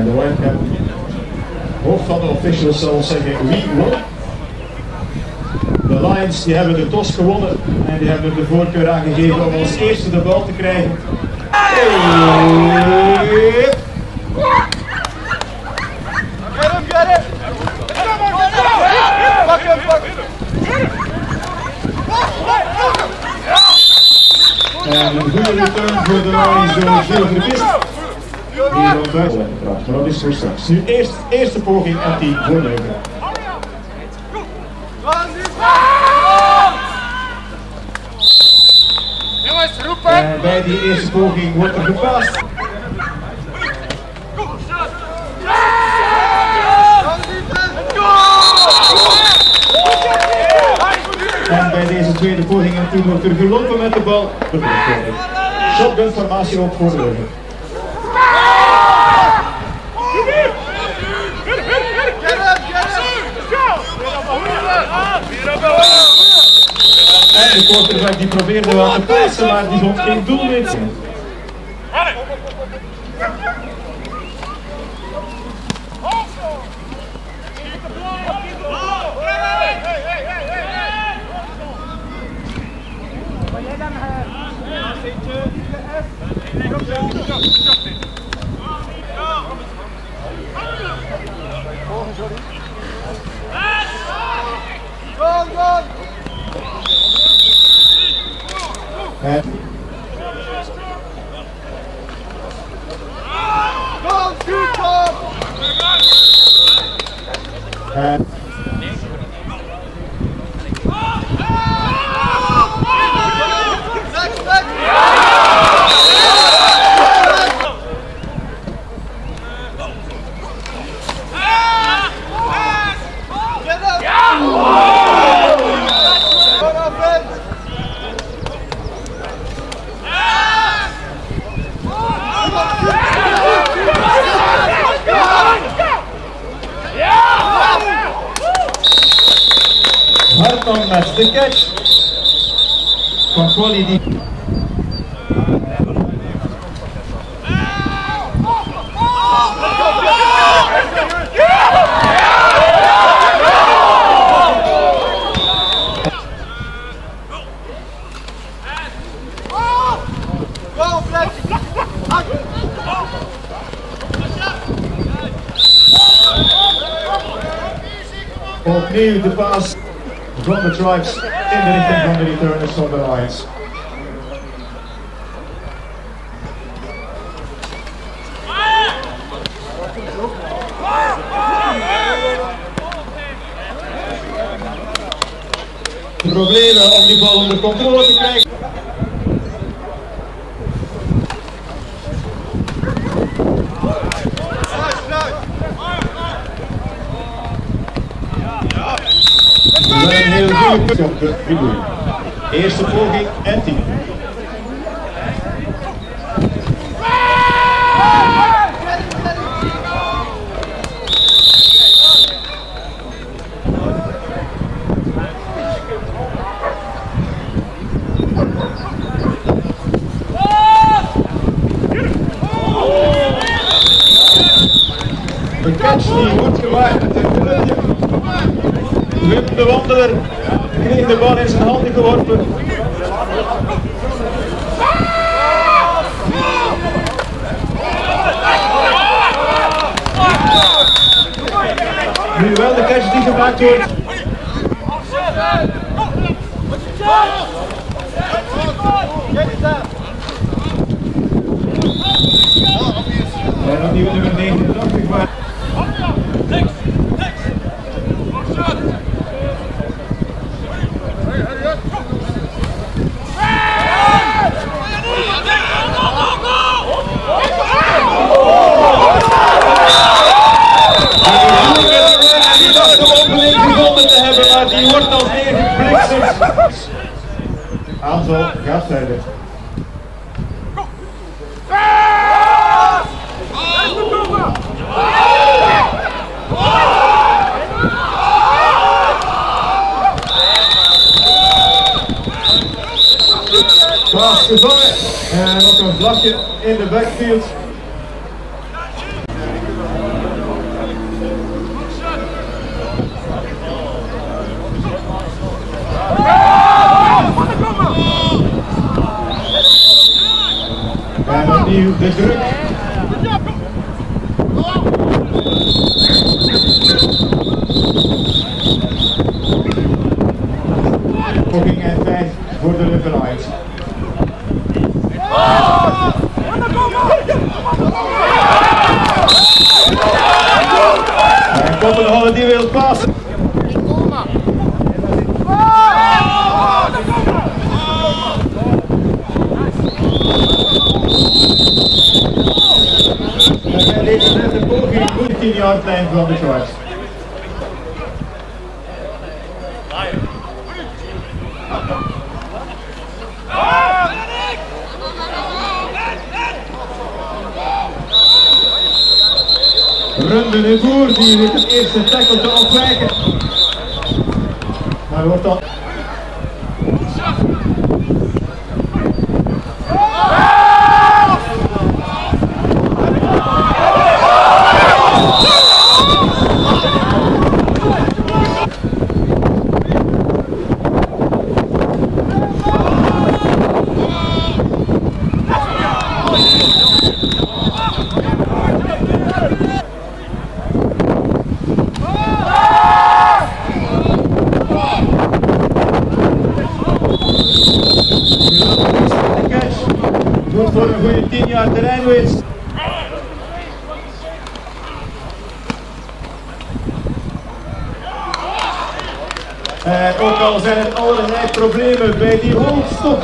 En de webcam, hoofd van de officials zal zeggen wie won. De Lions die hebben de TOS gewonnen en die hebben de voorkeur aangegeven om als eerste de bal te krijgen. En een goede return voor de Lions door Gilles Verkist. Die wordt uitgebracht, maar dat is voor straks. Nu eerste poging en 10 voor Leuven. En bij die eerste poging wordt er gepast. En bij deze tweede poging en 10 wordt er gelopen met de bal. Shotgun formatie ook voor Leuven. En de quarterback die probeerde wel te passen, maar die vond geen doelwit. Hartman met de catch van Quality. Opnieuw de paas van de Tribes in de richting van de returners van de Lions. Problemen om die bal onder controle te krijgen. We zijn een heel goede punt op de tribune. Eerste poging en 10. De catch die wordt gemaakt. Wim de Wandeler kreeg de bal in zijn handen geworpen. Nu wel de catch die gemaakt wordt. En opnieuw nummer 89 maar. Die wordt alweer gebliksemd. Aanval gaat verder. Paas gevangen en ook een vlakje in de backfield. opnieuw de druk. Poging en 5 voor de Leuvenite. En Kopenhagen die wil passen. En deze net de poging goed 10-yard lijn van de Tribes. Runde nu voor, die wordt het eerste tackle te ontwijken. Maar wordt dan... Goed voor een goede 10 jaar terreinwinst. En ook al zijn het allerlei problemen bij die hoofdstop.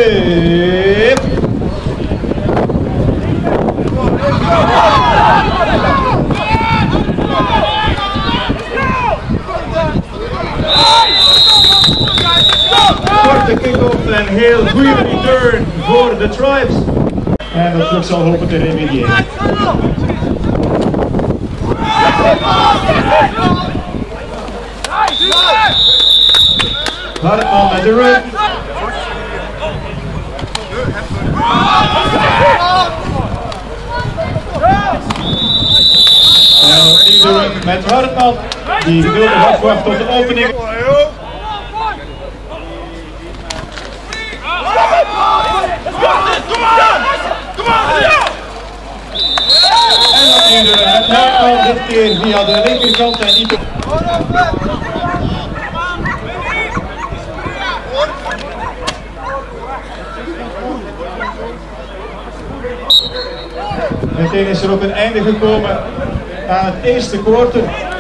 Korte kick-off en heel goede return voor de Tribes. En dat terug zal hopen te remediëren. Hartman met de run. En opnieuw de run met Hartman. Die wil nog afwachten tot de opening. En opnieuw de run met Hartman. Dit keer via de linkerkant en niet op. Meteen is er op een einde gekomen aan het eerste kwartier.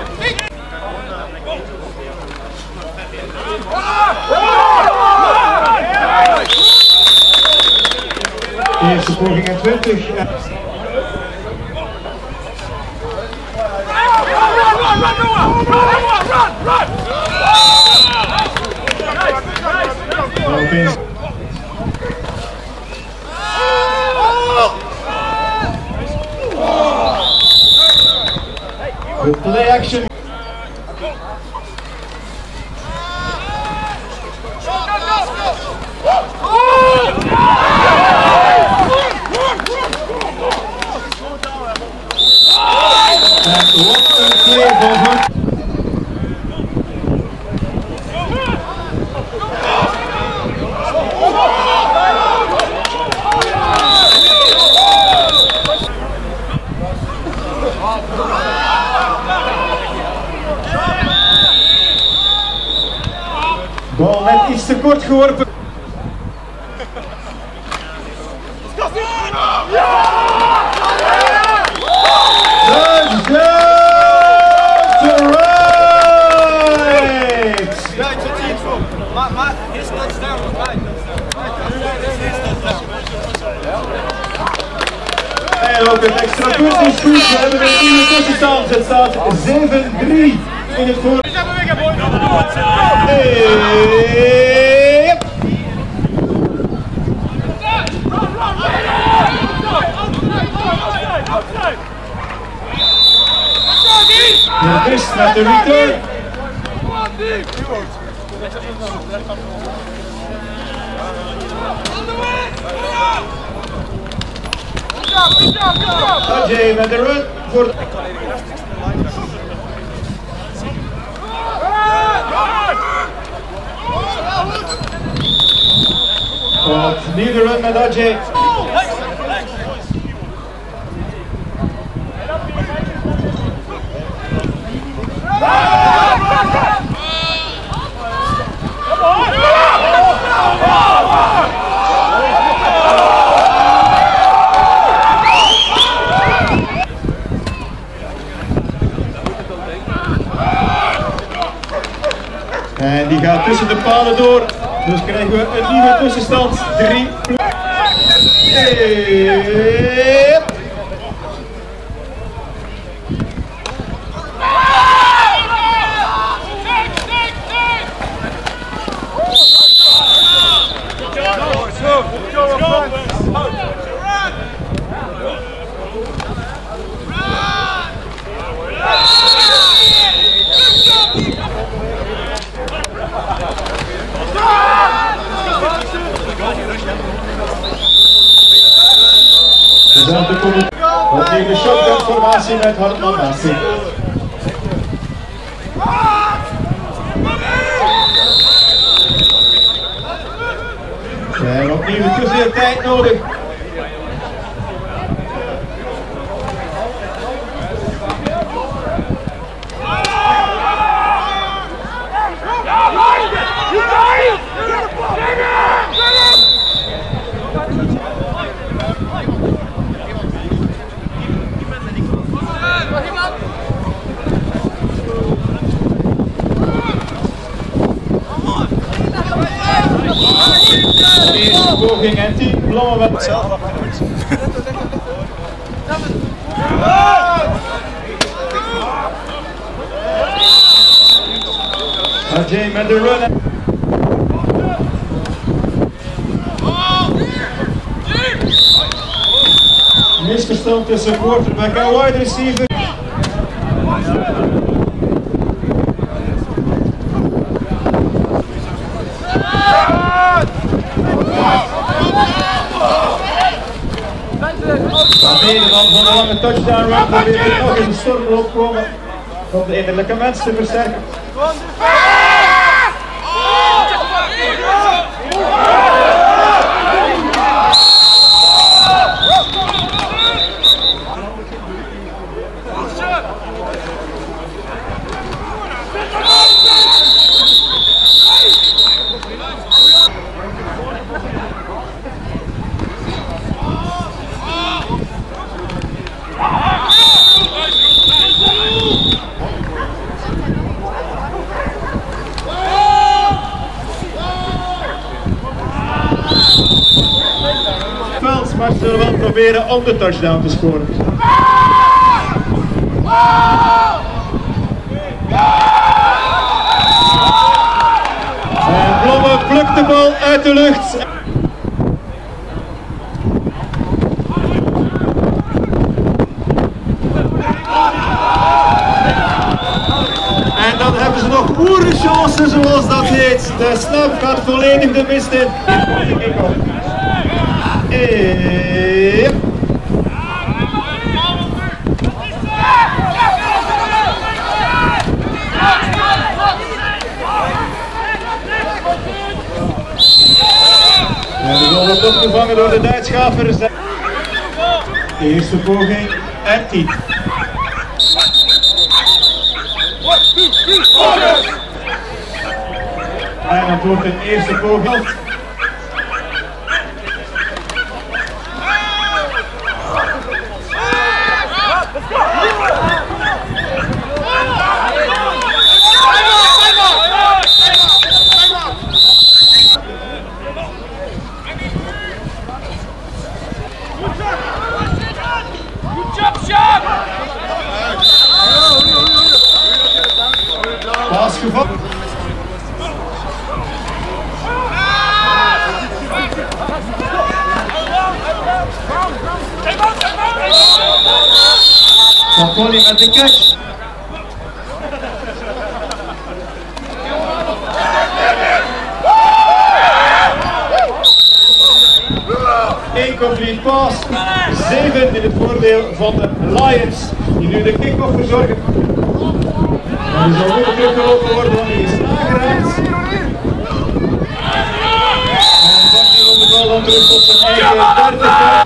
Eerste poging en 20. Good play action. En wat een play van Hart. Bal net iets te kort geworpen. En ook een extra punt is goed. We hebben een nieuwe tussenstand. Het staat 7-3 in het voor. De mist met de return. Ajay met de run voor. Opnieuw de run met Ajay. En die gaat tussen de palen door. Dus krijgen we een nieuwe tussenstand. 3. Opnieuw de shotgun-formatie met Hartman naast zich. En opnieuw te veel tijd nodig. Eerste poging en 10 blommen met hetzelfde afgewerkt. Ajay met de run. Misverstand tussen quarterback en wide receiver. Nederland van de lange touchdown run probeert nog in de stormloop komen om de innerlijke mens te versterken. Maar ze zullen wel proberen om de touchdown te scoren. En Blomme plukt de bal uit de lucht. En dan hebben ze nog oerenchance, zoals dat heet. De snap gaat volledig de mist in. En de goal wordt opgevangen door de Duitsschavers. Eerste poging en 10. En het wordt een eerste poging. Paas gevat. Van Polly met de catch. Incomplete pass. 7 in het voordeel van de Lions, die nu de kick-off verzorgen. En die zal goed teruggelopen worden, want die is aangeraakt. En vangt hier om de bal dan terug tot zijn eigen 30.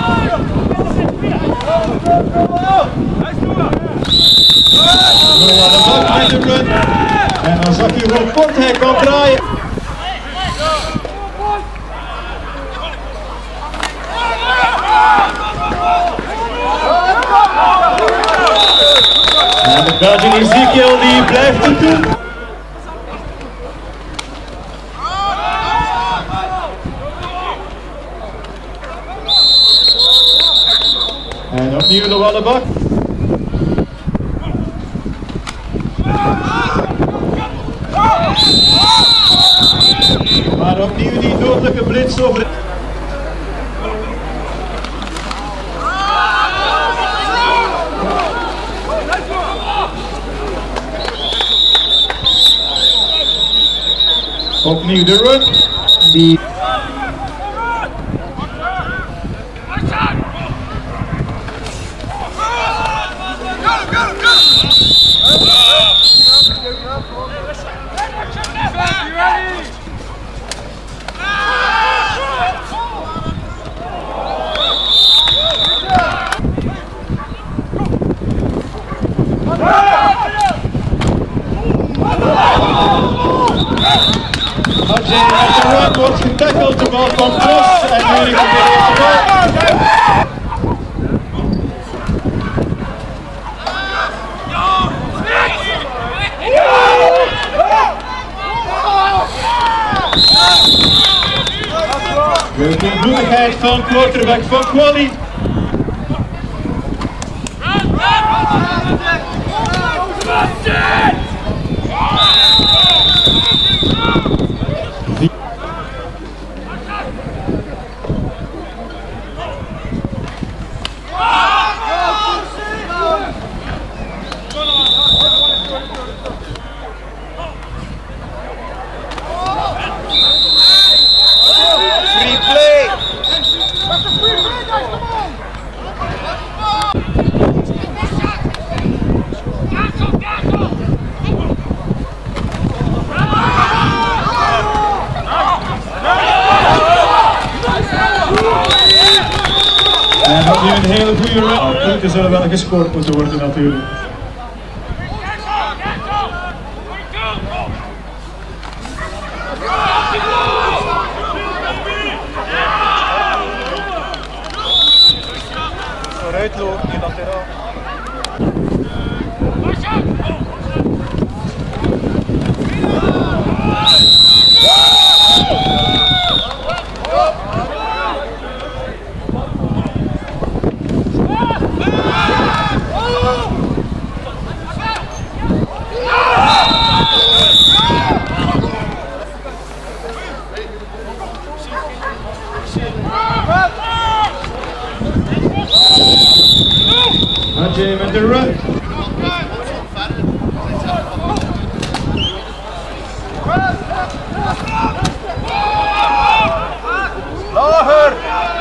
Met de run. En dan zag je hoe kort hij kan draaien. En de Belgian Ezekiel die blijft het doen. En opnieuw de Wallebak. Maar opnieuw die dodelijke blitz over. Opnieuw de run. Die. Ajay met de run wordt getackeld, de bal van Cross en nu komt de eerste bal. De koelbloedigheid van quarterback van Quali. En dat nu een hele goede run. Punten zullen wel gescoord moeten worden natuurlijk. Vooruit lopen, die lateraal. Ajay met de run. Lager.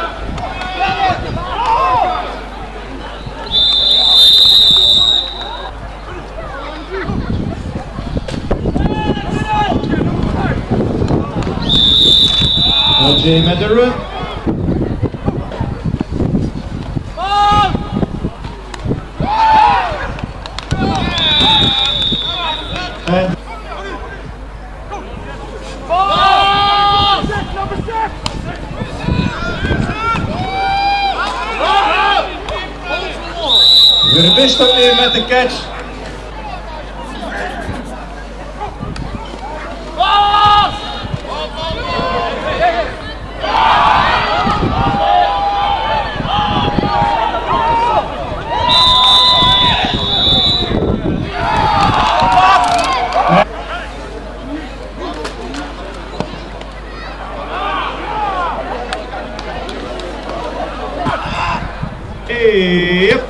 Ajay met de run. En Verbist opnieuw met de catch. Yep.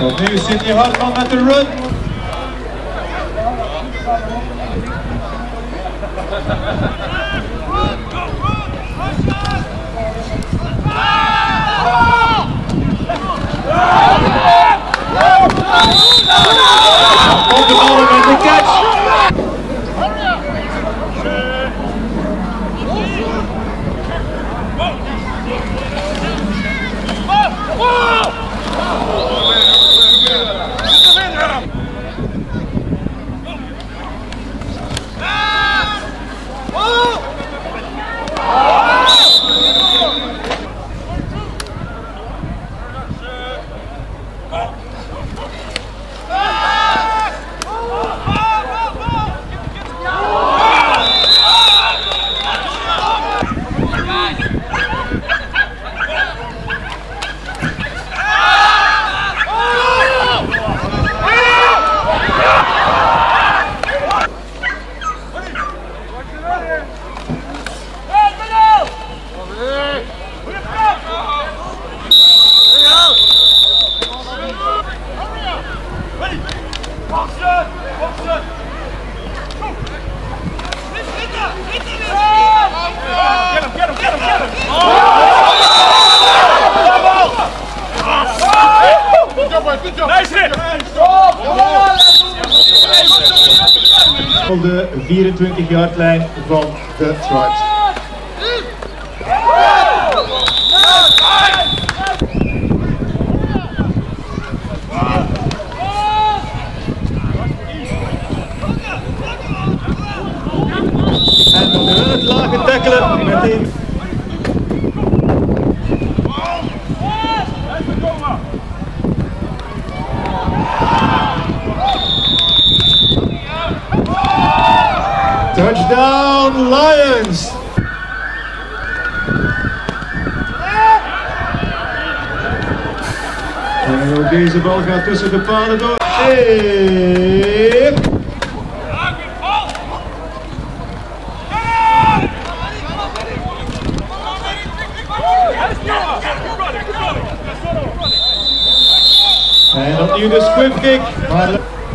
Opnieuw Sidney Hartman met de run. Op de bal met de catch. Op de 24-yardlijn van de Tribes. En dan het lage tackelen meteen. Touchdown Lions! En ook deze bal gaat tussen de palen door. Hey. En opnieuw de squib kick. Maar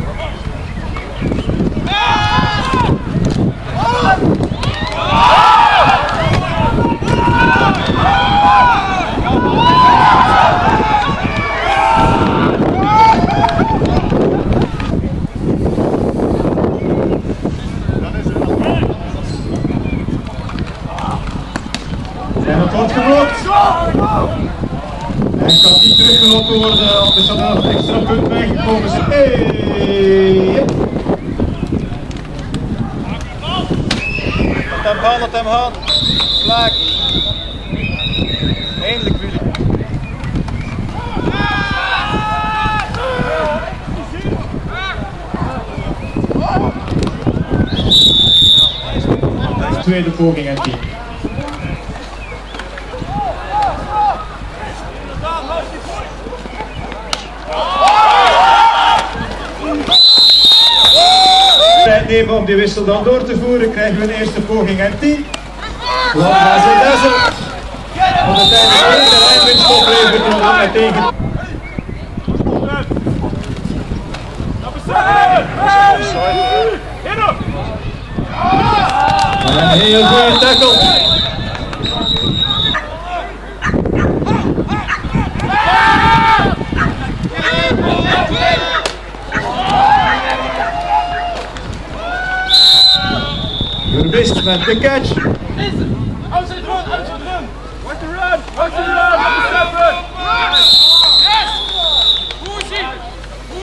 en dat wordt geblokt. En kan niet teruggelopen worden, anders had er nog een extra punt bijgekomen zijn. Hey. Laat hem gaan. Vlak. Eindelijk jullie. Tweede poging en 10. Nemen om die wissel dan door te voeren, krijgen we een eerste poging en 10. Wat was het Dazzle? Want uiteindelijk de lijnwinst oplevert om dat meteen. En een heel goede tackle. Your best met de catch. Outside run! Watch the run! Watch the run!